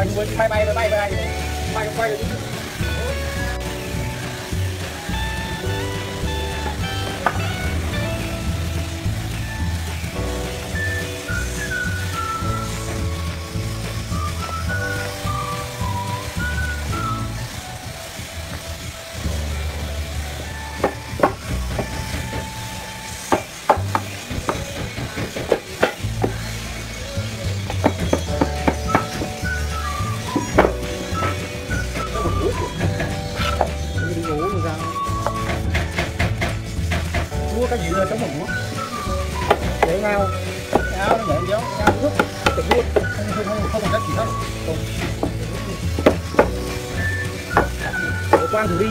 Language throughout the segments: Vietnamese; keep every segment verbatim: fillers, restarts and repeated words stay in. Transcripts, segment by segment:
ảnh với bay bay bay bay bay bay bay cái gì lên chống mình quá để ngao ngao nó nhẹ giống ngao nước tự luôn không không không không còn cách gì hết không quang thử đi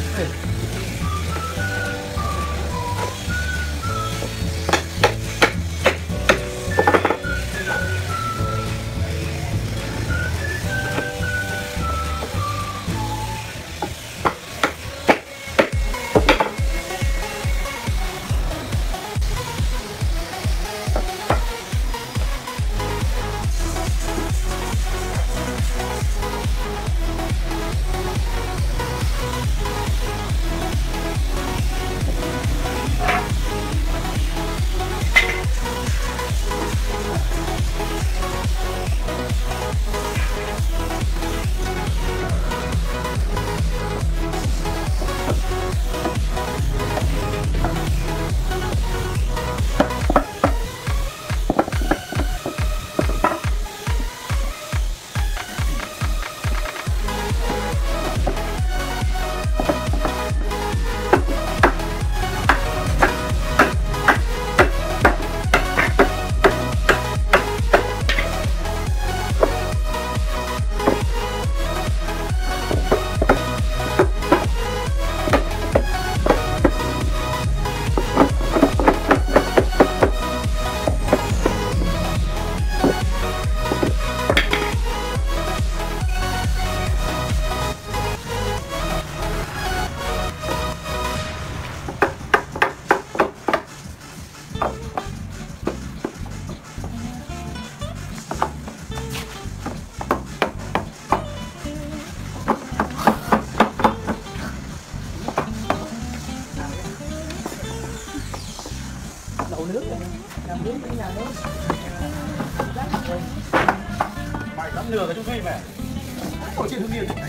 đậu nước này, làm nước cái nhà nước. Mày dám lừa cái chúng Duy mày. Ở trên Hưng Yên này.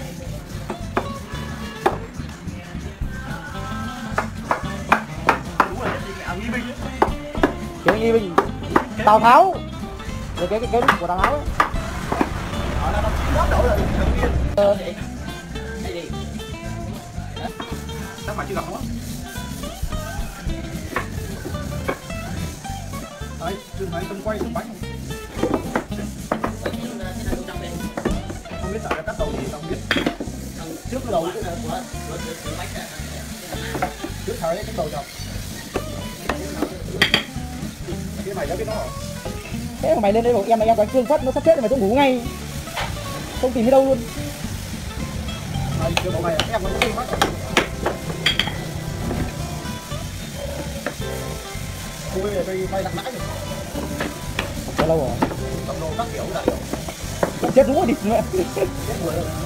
Đúng rồi, cái nghi binh ấy. Cái nghi binh. Tào Tháo. Rồi cái cái cái của Tào Tháo ấy. Đó là nó chín đậu là Hưng Yên. Ờ vậy. Đây đi. Chắc mà chưa gặp đúng không? Đấy, chừng này tâm quay tâm bánh không? Không biết tại cắt đầu gì không biết. Trước cái đầu cái này của trước thời cái đầu chọc. Cái mày đã biết nó hả? Thế mà mày lên đây bảo em này em có phương pháp nó sắp chết rồi mày cũng ngủ ngay. Không tìm thấy đâu luôn. Này, cái bộ này em có phương pháp. Ui, đây bay đặt nãy rồi. Bao lâu rồi? Tầm đồ các kiểu này. Chết đúng rồi địt mẹ. Chết mùi rồi.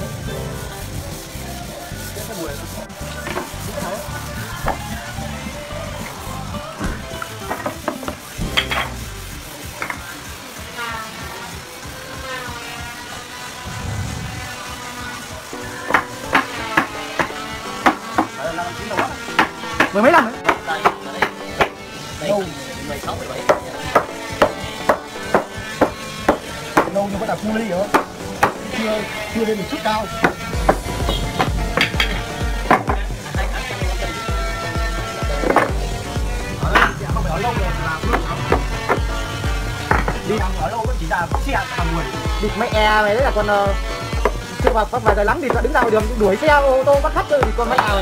Chết cái mùi rồi. Chết cái mười mấy năm ấy? Đây, đây. Đây, mười sáu, mười bảy. Lâu nhưng vẫn là cu ly hả? Chưa, chưa lên được chút cao. Không phải ở lâu rồi là bước đi ở lâu vẫn chỉ là xe hàng người. Địt mẹ mày đấy là còn chưa vào vài giờ lắm thì đứng ra ngoài đường đuổi xe ô tô bắt khách rồi thì còn mẹ mày.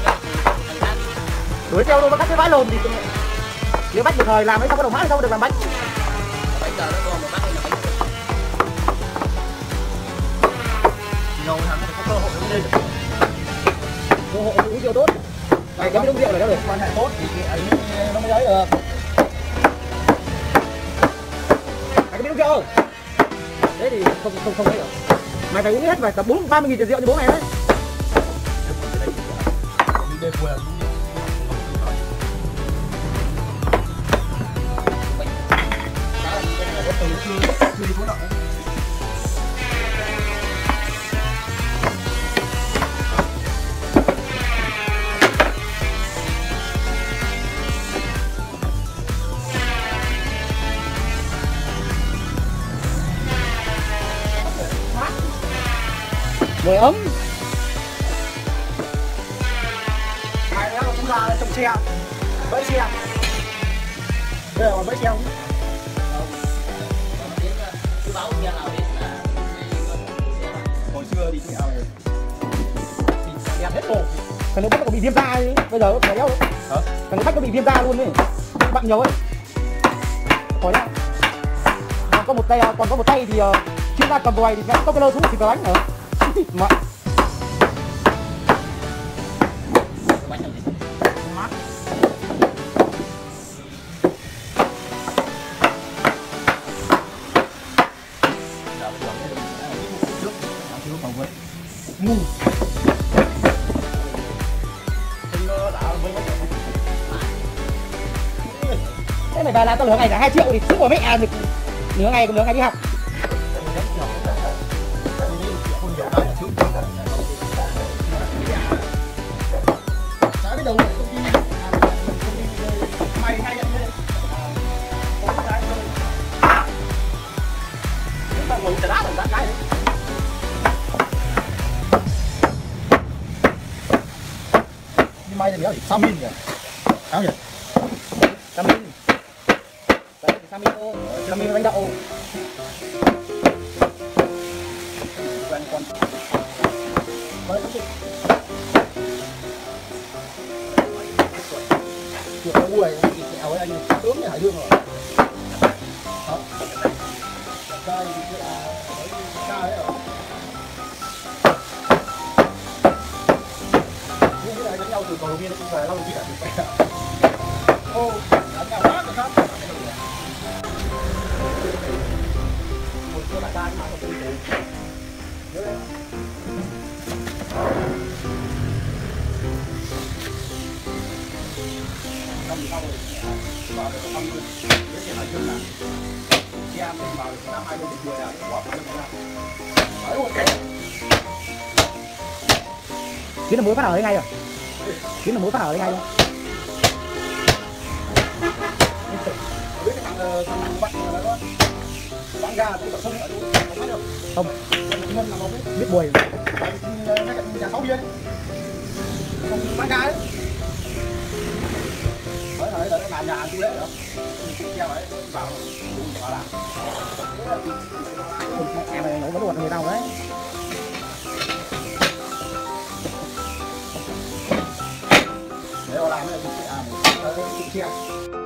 Đuổi theo luôn bắt cái vãi lồn thì nếu bắt được thời làm ấy sao có đồng mát sao được làm bánh. Bây giờ nó còn một bát là bánh. Rồi thằng có cơ hội nó lên được. Cơ hội uống rượu tốt. Mày cái uống rượu này đâu được. Quan hệ tốt thì ấy nó mới ấy được. Mày có biết uống rượu không? Thế thì không không không thấy được. Mày phải hết phải tầm bốn ba mươi nghìn tiền rượu như bố mày đấy. Nồi ấm. Này nữa cũng là trồng xe, bẫy xe. Đây là bẫy xe không? Hồi xưa đi theo này đẹp hết bộ. Cái nó bắt nó bị viêm da ấy. Bây giờ phải đeo. Hả? Cái nó bắt nó bị viêm da luôn ấy. Bạn nhiều ấy. Khỏi ra. Còn có một tay, còn có một tay thì uh, chuyên gia cầm vòi thì có cái lơ xuống thì có đánh nữa. Mà ngu. Thế mày về là tao lửa ngày cả hai triệu thì sức của mẹ à, được nửa ngày nửa ngày đi học. May thì béo thì sao min nhỉ? Sao nhỉ? Sao min. Đấy, sao min ô, sao min bánh đậu. Quen con. Với cái chuyện nó buổi thì kẹo ấy anh tướng như Hải Dương rồi. Đó. Đây thì là ca ấy rồi. Đánh nhau từ cầu viên cũng về lâu chưa cả được. Ô, đánh nhau quá rồi sao? Một số đại ca mà không có nhớ đấy. Xong sau rồi vào được xong luôn. Cái chuyện nói chung là khi em vào được năm hai mươi mười là quả phải được làm. Đấy ok. Chiến là mối phát ở đây ngay rồi. Chiến là mối phát ở đây ngay luôn. Biết cái thằng thằng bạn là nó bán ga thì không ở đâu không được. Không. Ngân là không biết. Biết buổi. Ngay cạnh nhà sáu bia đấy. Không bán ga đấy. Đấy là đấy là nhà chú đấy đó. Treo đấy vào vào làm. Em này nấu vẫn còn người tao đấy. Để làm cái này à, chịu treo.